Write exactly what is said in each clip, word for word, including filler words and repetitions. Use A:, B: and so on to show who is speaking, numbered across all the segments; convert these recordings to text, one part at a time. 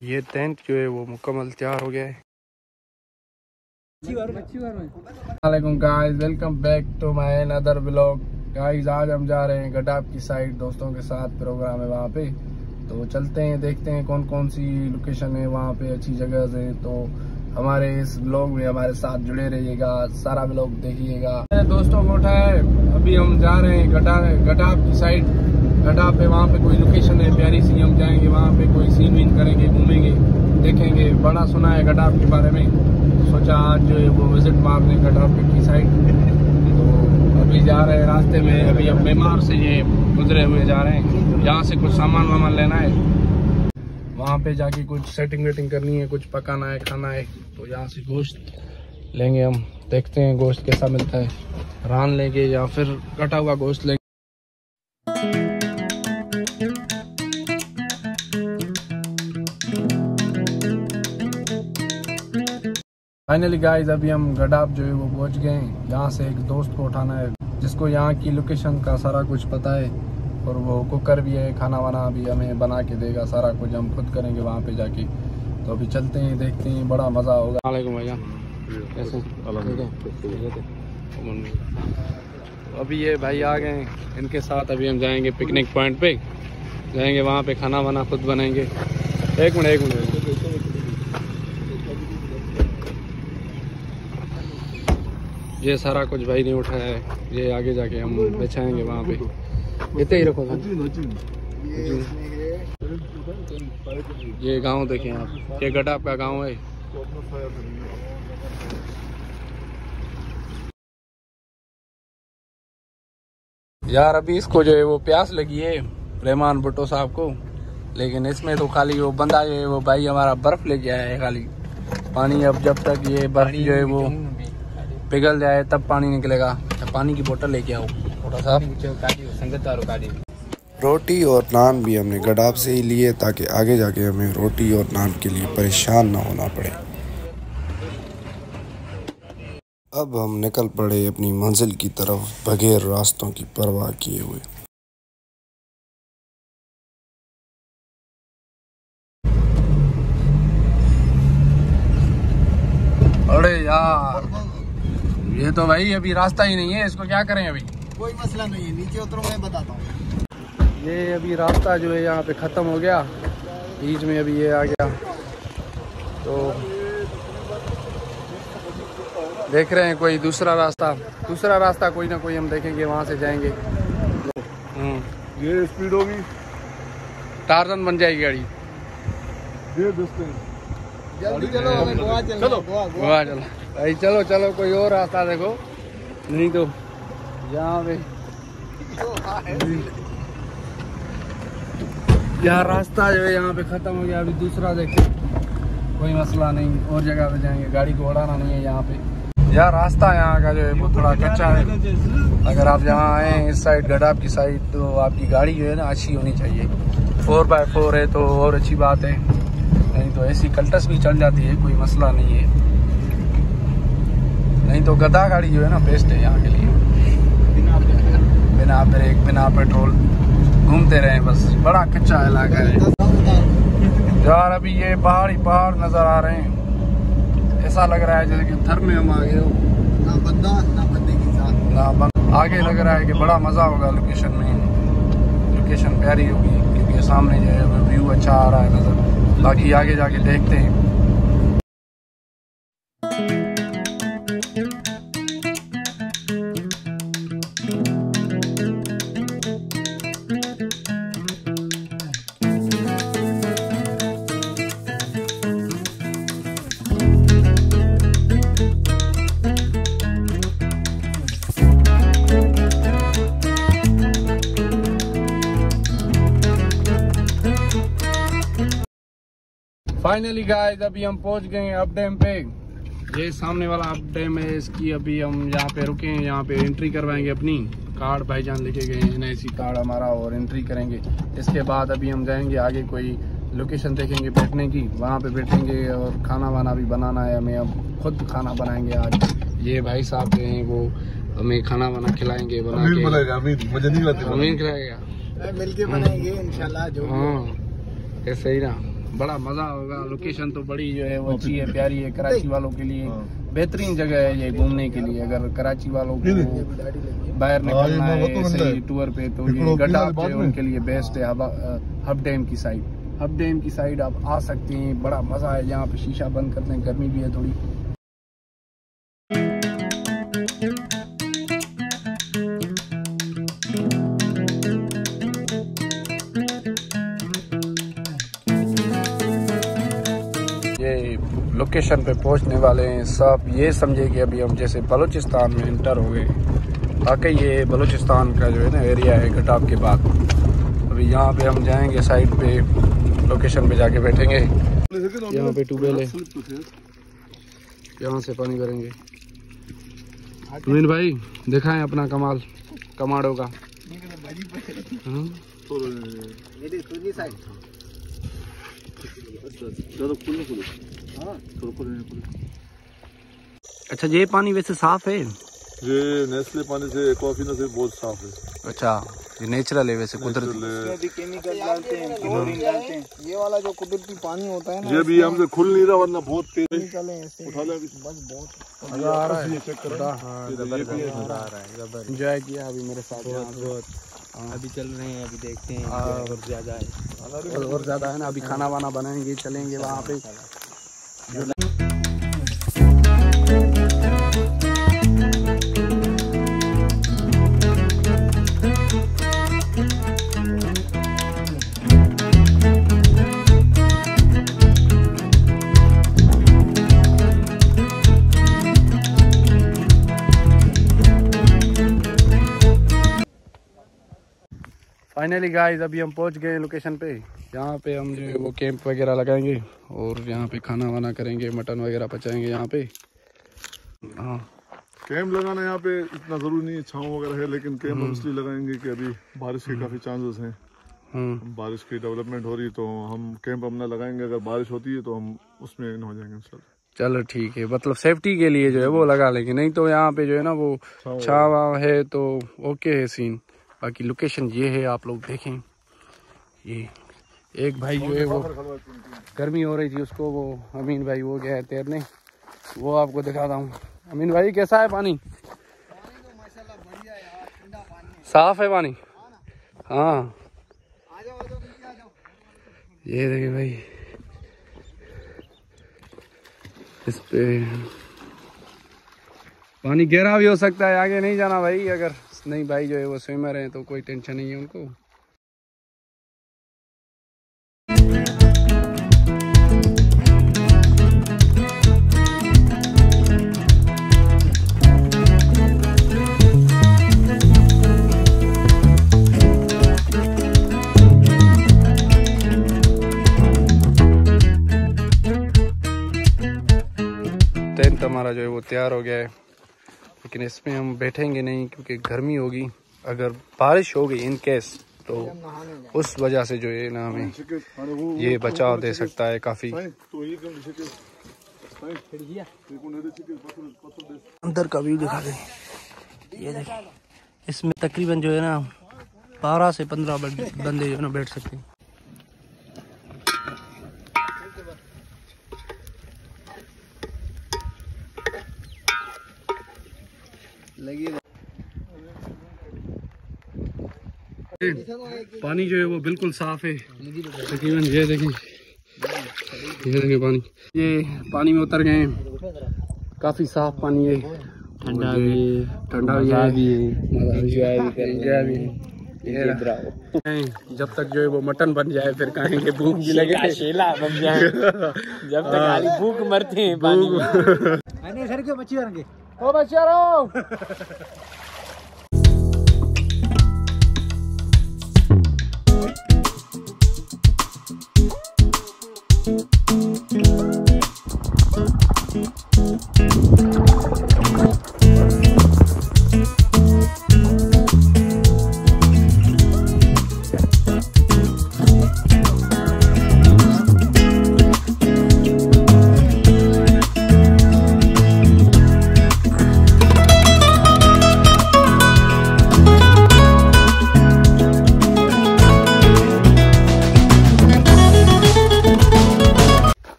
A: ये टेंट जो है वो मुकम्मल तैयार हो गया है। वालेकुम guys, welcome back to my another vlog. Guys आज हम जा रहे हैं गडाब की साइड, दोस्तों के साथ प्रोग्राम है वहाँ पे, तो चलते हैं देखते हैं कौन कौन सी लोकेशन है वहाँ पे, अच्छी जगह है। तो हमारे इस व्लॉग में हमारे साथ जुड़े रहिएगा, सारा व्लॉग देखिएगा। दोस्तों को उठाए, अभी हम जा रहे हैं गडाब गडाब की साइड। गडाब पे वहाँ पे कोई लोकेशन है प्यारी सी, हम जाएंगे वहाँ पे, कोई सीन वीन करेंगे, घूमेंगे, देखेंगे। बड़ा सुना है गडाब के बारे में, तो सोचा आज जो है वो विजिट मारने गडाब की साइड। तो अभी जा रहे हैं रास्ते में, अभी हम बीमार से ये गुजरे हुए जा रहे हैं। यहाँ से कुछ सामान वामान लेना है, वहाँ पे जाके कुछ सेटिंग वेटिंग करनी है, कुछ पकाना है, खाना है। तो यहाँ से गोश्त लेंगे हम, देखते हैं गोश्त कैसा मिलता है, रान लेंगे या फिर कटा हुआ गोश्त लेंगे। फाइनली गाइस अभी हम गडाब जो है वो पहुंच गए हैं। यहाँ से एक दोस्त को उठाना है जिसको यहाँ की लोकेशन का सारा कुछ पता है, और वो कुकर भी है, खाना वाना भी हमें बना के देगा, सारा कुछ हम खुद करेंगे वहाँ पे जाके। तो अभी चलते हैं, देखते हैं, बड़ा मज़ा होगा। वालेकुम भैया, कैसे? अभी ये भाई आ गए, इनके साथ अभी हम जाएंगे पिकनिक पॉइंट पे, जाएंगे वहाँ पे, खाना वाना खुद बनाएंगे। एक मिनट एक मिनट ये सारा कुछ भाई ने उठाया है, ये आगे जाके हम बिछाएंगे वहाँ पे। इतने ही रखो। ये गांव देखें आप, ये गडाब का गांव है। यार अभी इसको जो है वो प्यास लगी है रहमान भुट्टो साहब को, लेकिन इसमें तो खाली वो बंदा जो है वो भाई हमारा बर्फ लेके आया है खाली पानी। अब जब तक ये बर्फ जो है वो पिघल जाए तब पानी निकलेगा। तो पानी की बोतल लेके आओ थोड़ा सा।
B: रोटी और नान भी हमने गडाब से ही लिए ताकि आगे जाके हमें रोटी और नान के लिए परेशान ना होना पड़े। अब हम निकल पड़े अपनी मंजिल की तरफ बगैर रास्तों की परवाह किए हुए।
A: अरे यार ये तो भाई अभी रास्ता ही नहीं है, इसको क्या करें? अभी
C: कोई मसला नहीं है, नीचे उतरो, मैं बताता हूँ।
A: ये अभी रास्ता जो है यहाँ पे ख़त्म हो गया, बीच में अभी ये आ गया। तो देख रहे हैं कोई दूसरा रास्ता, दूसरा रास्ता कोई ना कोई हम देखेंगे, वहाँ से जाएंगे।
D: ये स्पीड होगी,
A: टार्जन बन जाएगी गाड़ी।
C: जल्दी चलो, हमें गोवा चलना,
A: चलो
C: गोवा
A: गोवा चलो भाई, चलो चलो कोई और रास्ता देखो, नहीं तो यहाँ पे यार रास्ता जो है यहाँ पे खत्म हो गया। अभी दूसरा देखें, कोई मसला नहीं, और जगह पे जाएंगे, गाड़ी को उड़ाना नहीं है यहाँ पे। यार रास्ता यहाँ का जो है वो थोड़ा कच्चा है। अगर आप यहाँ आए इस साइड गडाब की साइड, तो आपकी गाड़ी जो है ना अच्छी होनी चाहिए। फोर बाय फोर है तो और अच्छी बात है, नहीं तो ऐसी कल्टस भी चल जाती है, कोई मसला नहीं है। नहीं तो गधा गाड़ी जो है ना बेस्ट है यहाँ के लिए, बिना ब्रेक बिना पेट्रोल घूमते रहे बस। बड़ा कच्चा इलाका है यार। अभी ये पहाड़ ही पहाड़ नजर आ रहे हैं, ऐसा लग रहा है जैसे कि थर में हम आ गए हो।
C: ना बंदा ना बंदे की साथ
A: ना बंदा, आगे लग रहा है कि बड़ा मजा होगा लोकेशन में, लोकेशन प्यारी होगी क्योंकि सामने जो है व्यू अच्छा आ रहा है नजर। बाकी आगे जाके देखते हैं। फाइनली गाइस अभी हम पहुंच गए हैं अप डैम पे। ये सामने वाला अप डैम है, इसकी अभी हम यहाँ पे रुके हैं, यहाँ पे एंट्री करवाएंगे अपनी। कार्ड भाईजान लेके गए हैं, एन आई सी कार्ड हमारा, और एंट्री करेंगे। इसके बाद अभी हम जाएंगे आगे, कोई लोकेशन देखेंगे बैठने की, वहाँ पे बैठेंगे और खाना वाना भी बनाना है हमें। अब खुद खाना बनाएंगे आज। ये भाई साहब जो हैं वो हमें खाना वाना खिलाएंगे, बना के।
D: अमीन मुझे नहीं खिलाते,
A: अमीन खिलाएगा,
C: मिलके बनाएंगे इंशाल्लाह। जो
A: हाँ ऐसे ही ना। बड़ा मजा होगा। लोकेशन तो बड़ी जो है वो अच्छी है, प्यारी है। कराची वालों के लिए बेहतरीन जगह है ये घूमने के लिए। अगर कराची वालों को बाहर निकलना है सही टूर पे तो ये गडाफ जो है उनके लिए बेस्ट है। हब डैम की साइड, हब डैम की साइड आप आ सकते हैं। बड़ा मजा है यहाँ पे। शीशा बंद करते हैं, गर्मी भी है थोड़ी। लोकेशन पे पहुंचने वाले हैं सब। ये समझे कि अभी हम जैसे बलूचिस्तान में इंटर हो गए। वाकई ये बलूचिस्तान का जो है ना एरिया है गडाफ के बाद। अभी यहाँ पे हम जाएंगे साइड पे, लोकेशन पे जाके बैठेंगे। यहाँ पे ट्यूबवेल है, यहाँ से पानी भरेंगे। अमीन भाई दिखाएं अपना कमाल कमाड़ों का। अच्छा ये पानी वैसे साफ है?
D: ये नेस्ले पानी से एक्वाफिना से बहुत साफ है।
A: अच्छा ये नेचुरल है वैसे, कुदरती।
C: भी केमिकल डालते हैं, क्लोरीन डालते हैं। ये वाला जो कुदरती पानी होता है ना,
D: ये भी हमसे खुल नहीं रहा वरना बहुत तेज
C: निकले ऐसे
D: उठा ले।
C: बस बहुत
A: मजा आ रहा है।
D: चेक करता
A: एंजॉय किया अभी मेरे साथ बहुत।
C: अभी चल रहे हैं, अभी देखते हैं और ज्यादा है
A: और ज्यादा है ना। अभी खाना वाना बनाएंगे, चलेंगे वहाँ पे। फाइनली गाइस अभी हम पहुंच गए लोकेशन पे। यहाँ पे हम जो है वो कैंप वगैरह लगाएंगे और यहाँ पे खाना वाना करेंगे, मटन वगैरह पचाएंगे यहाँ पे। हाँ
D: कैंप लगाना यहाँ पे इतना जरूरी नहीं है, छाँव वगैरह है, लेकिन कैंप हम इसलिए लगाएंगे कि अभी बारिश के काफी चांसेस हैं। बारिश की डेवलपमेंट हो रही है तो हम कैंप अपना लगाएंगे। अगर बारिश होती है तो हम उसमें इन हो जाएंगे सर।
A: चलो ठीक है, मतलब सेफ्टी के लिए जो है वो लगा लेंगे, नहीं तो यहाँ पे जो है ना वो छावा है तो ओके है सीन। बाकी लोकेशन ये है, आप लोग देखें। ये एक भाई जो है वो गर्मी हो रही थी उसको, वो अमीन भाई वो गया है तैरने, वो आपको दिखाता हूँ। अमीन भाई कैसा है पानी? साफ है पानी? हाँ ये देखिए भाई, इस पे पानी गहरा भी हो सकता है, आगे नहीं जाना भाई। अगर नहीं भाई जो है वो स्विमर है तो कोई टेंशन नहीं है उनको। टेंट हमारा जो है वो तैयार हो गया है, लेकिन इसमें हम बैठेंगे नहीं क्योंकि गर्मी होगी। अगर बारिश हो गई इन केस तो उस वजह से जो है ना हमें ये बचाव दे सकता है काफी। अंदर का व्यू दिखा दे। ये देखिए, इसमें तकरीबन जो है ना बारह से पंद्रह बंदे जो है ना बैठ सकते हैं। पानी जो है वो बिल्कुल साफ है तकरीबन। ये देखें, ये देखें पानी, ये पानी में उतर गए हैं। काफी साफ पानी है, ठंडा भी ठंडा भी है। जब तक जो है वो मटन बन जाए फिर खाएंगे, भूख भी लगे शेला बन जाए। जब तक खाली भूख मरते हैं पानी में। सर के बच्चे रहेंगे ओ बच्चा रहो।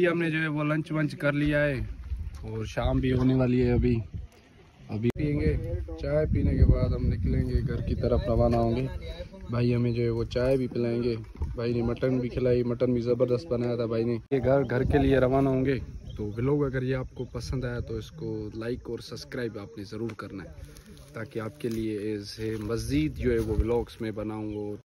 A: भाई हमने जो है वो लंच वंच कर लिया है और शाम भी होने वाली है। अभी अभी पियेंगे चाय, पीने के बाद हम निकलेंगे घर की तरफ रवाना होंगे। भाई हमें जो है वो चाय भी पिलाएंगे। भाई ने मटन भी खिलाई, मटन भी ज़बरदस्त बनाया था भाई ने। ये घर घर के लिए रवाना होंगे। तो व्लॉग अगर ये आपको पसंद आया तो इसको लाइक और सब्सक्राइब आपने ज़रूर करना है, ताकि आपके लिए ऐसे मज़ीद जो है वो व्लॉग्स में बनाऊँ और